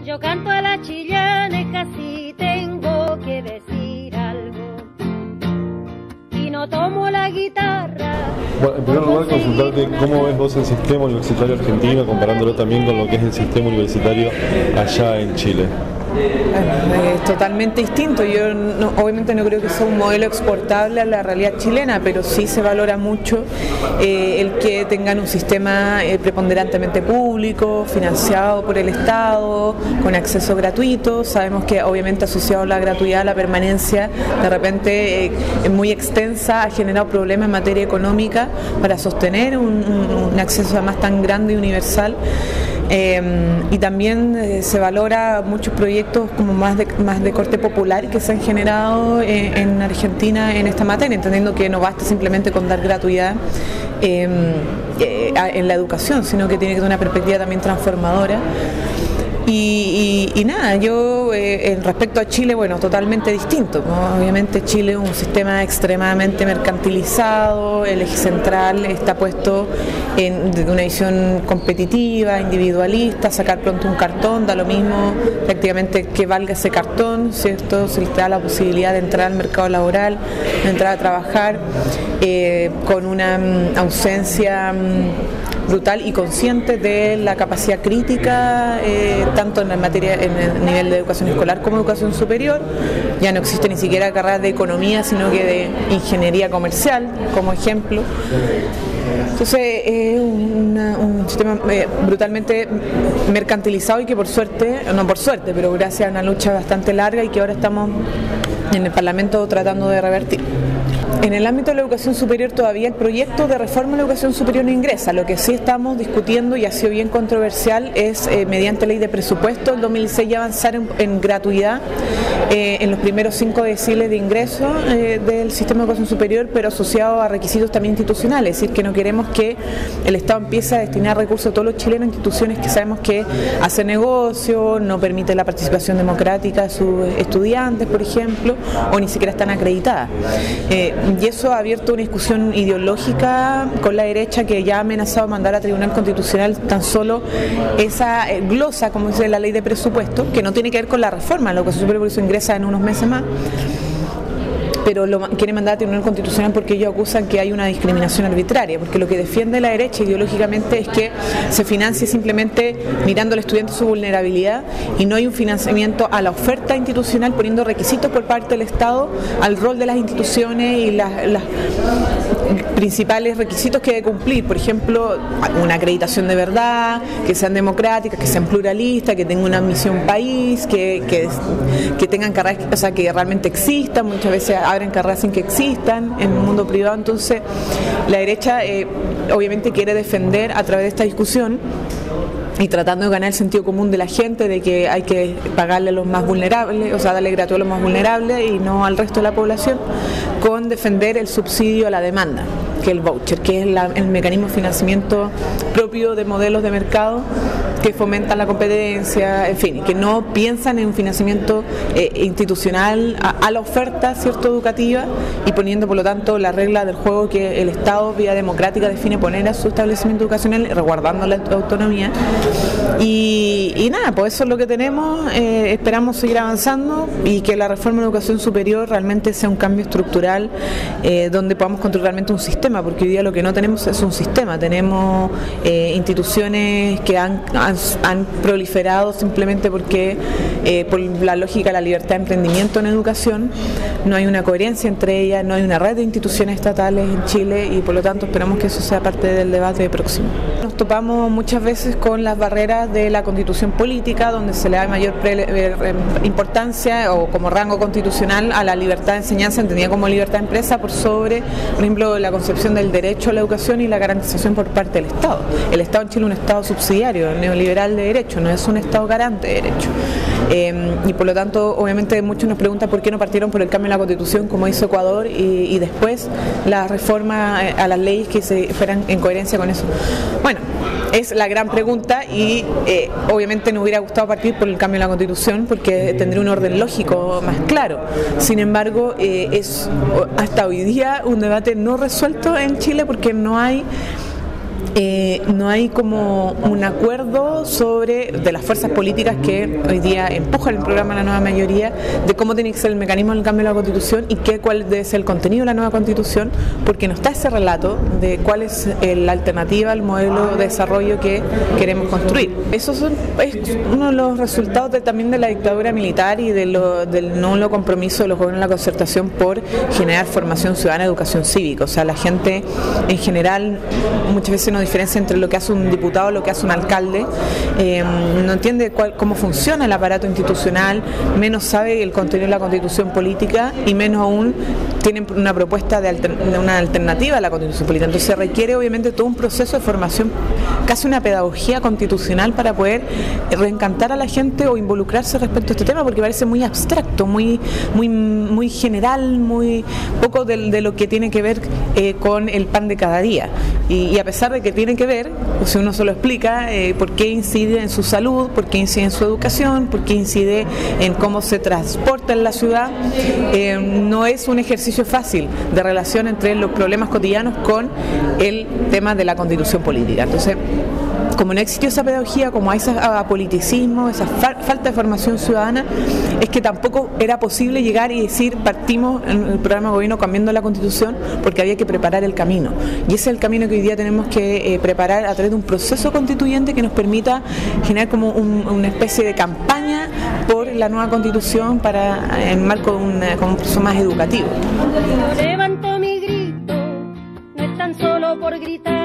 Yo canto a la chillanesca si tengo que decir algo y no tomo la guitarra. Bueno, en primer lugar, consultarte cómo ves vos el sistema universitario argentino, comparándolo también con lo que es el sistema universitario allá en Chile. Es totalmente distinto. Yo obviamente no creo que sea un modelo exportable a la realidad chilena, pero sí se valora mucho el que tengan un sistema preponderantemente público, financiado por el Estado, con acceso gratuito. Sabemos que obviamente asociado a la gratuidad, la permanencia de repente es muy extensa, ha generado problemas en materia económica para sostener un acceso además tan grande y universal. Y también se valora muchos proyectos como más de corte popular que se han generado en Argentina en esta materia, entendiendo que no basta simplemente con dar gratuidad en la educación, sino que tiene que tener una perspectiva también transformadora. Y nada, yo respecto a Chile, bueno, totalmente distinto, ¿no? Obviamente Chile es un sistema extremadamente mercantilizado, el eje central está puesto en una visión competitiva, individualista, sacar pronto un cartón, da lo mismo prácticamente que valga ese cartón, ¿cierto? Se les da la posibilidad de entrar al mercado laboral, de entrar a trabajar, con una ausencia brutal y consciente de la capacidad crítica, tanto en el nivel de educación escolar como educación superior. Ya no existe ni siquiera carreras de economía, sino que de ingeniería comercial, como ejemplo. Entonces es un sistema brutalmente mercantilizado y que por suerte, no por suerte, pero gracias a una lucha bastante larga y que ahora estamos en el Parlamento tratando de revertir. En el ámbito de la educación superior todavía el proyecto de reforma de la educación superior no ingresa. Lo que sí estamos discutiendo y ha sido bien controversial es mediante ley de presupuesto el 2016 ya avanzar en gratuidad en los primeros 5 deciles de ingreso del sistema de educación superior, pero asociado a requisitos también institucionales, es decir, que no queremos que el Estado empiece a destinar recursos a todos los chilenos a instituciones que sabemos que hacen negocio, no permite la participación democrática de sus estudiantes, por ejemplo, o ni siquiera están acreditadas. Y eso ha abierto una discusión ideológica con la derecha que ya ha amenazado mandar a Tribunal Constitucional tan solo esa glosa, como dice la ley de presupuesto, que no tiene que ver con la reforma, lo que se supone por eso ingresa en unos meses más, pero lo quiere mandar a Tribunal Constitucional porque ellos acusan que hay una discriminación arbitraria, porque lo que defiende la derecha ideológicamente es que se financie simplemente mirando al estudiante su vulnerabilidad y no hay un financiamiento a la oferta institucional poniendo requisitos por parte del Estado al rol de las instituciones y las principales requisitos que debe cumplir, por ejemplo, una acreditación de verdad, que sean democráticas, que sean pluralistas, que tengan una misión país, que tengan carreras, o sea, que realmente existan. Muchas veces abren carreras sin que existan en el mundo privado. Entonces la derecha obviamente quiere defender a través de esta discusión y tratando de ganar el sentido común de la gente de que hay que pagarle a los más vulnerables, o sea, darle gratuito a los más vulnerables y no al resto de la población, con defender el subsidio a la demanda, que es el voucher, que es el mecanismo de financiamiento propio de modelos de mercado que fomentan la competencia, en fin, que no piensan en un financiamiento institucional a la oferta, ¿cierto?, educativa, y poniendo por lo tanto la regla del juego que el Estado vía democrática define poner a su establecimiento educacional, resguardando la autonomía. Y nada, pues eso es lo que tenemos. Esperamos seguir avanzando y que la reforma de la educación superior realmente sea un cambio estructural donde podamos construir realmente un sistema, porque hoy día lo que no tenemos es un sistema. Tenemos instituciones que han proliferado simplemente porque por la lógica de la libertad de emprendimiento en educación no hay una coherencia entre ellas, no hay una red de instituciones estatales en Chile y por lo tanto esperamos que eso sea parte del debate próximo. Nos topamos muchas veces con las barreras de la constitución política, donde se le da mayor importancia o como rango constitucional a la libertad de enseñanza, entendida como libertad de empresa, por sobre, por ejemplo, la concepción del derecho a la educación y la garantización por parte del Estado. El Estado en Chile es un Estado subsidiario, neoliberal de derecho, no es un Estado garante de derecho. Y por lo tanto, obviamente, muchos nos preguntan por qué no partieron por el cambio en la Constitución como hizo Ecuador y después la reforma a las leyes que se fueran en coherencia con eso. Bueno, es la gran pregunta y obviamente nos hubiera gustado partir por el cambio en la Constitución porque tendría un orden lógico más claro. Sin embargo, es hasta hoy día un debate no resuelto en Chile porque no hay no hay como un acuerdo de las fuerzas políticas que hoy día empujan el programa de la nueva mayoría, de cómo tiene que ser el mecanismo del cambio de la Constitución y cuál debe ser el contenido de la nueva Constitución, porque no está ese relato de cuál es la alternativa al modelo de desarrollo que queremos construir. Eso es uno de los resultados también de la dictadura militar y del nulo compromiso de los gobiernos de la concertación por generar formación ciudadana, educación cívica. O sea, la gente en general muchas veces no diferencia entre lo que hace un diputado y lo que hace un alcalde, no entiende cómo funciona el aparato institucional, menos sabe el contenido de la Constitución política y menos aún tienen una propuesta de una alternativa a la Constitución política. Entonces se requiere obviamente todo un proceso de formación, casi una pedagogía constitucional para poder reencantar a la gente o involucrarse respecto a este tema, porque parece muy abstracto, muy general, muy poco de lo que tiene que ver con el pan de cada día. Y a pesar de que tiene que ver, si uno se lo explica, por qué incide en su salud, por qué incide en su educación, por qué incide en cómo se transporta en la ciudad, no es un ejercicio fácil de relación entre los problemas cotidianos con el tema de la Constitución política. Entonces, como no existió esa pedagogía, como hay ese apoliticismo, esa falta de formación ciudadana, es que tampoco era posible llegar y decir partimos en el programa de gobierno cambiando la Constitución, porque había que preparar el camino. Y ese es el camino que hoy día tenemos que preparar a través de un proceso constituyente que nos permita generar como una especie de campaña por la nueva Constitución en el marco de un proceso más educativo. Levanto mi grito, no es tan solo por gritar.